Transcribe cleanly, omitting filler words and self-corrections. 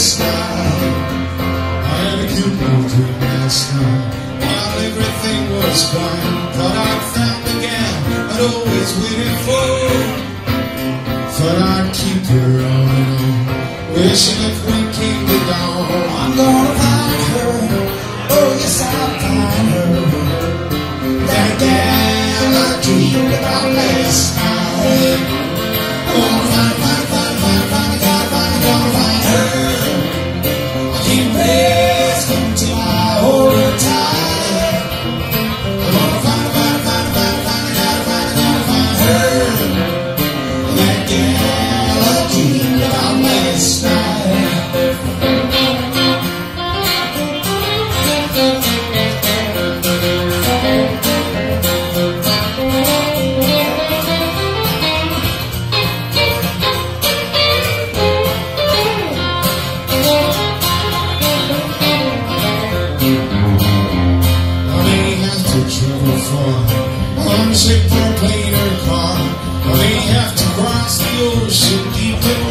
last night. I had a cute little dream last night. While everything was quiet, thought I'd found the gal I'd always waited for. Thought I'd keep her on, wishing if we came to dawn, I'm gonna find her. Oh yes, I'll find her. That gal I dreamed about last night. I'm gonna find her. I can't rest until I hold her tight. I'm gonna find her. That gal I dreamed about last night. Homesick for a plane or car. I may have to cross the ocean deep in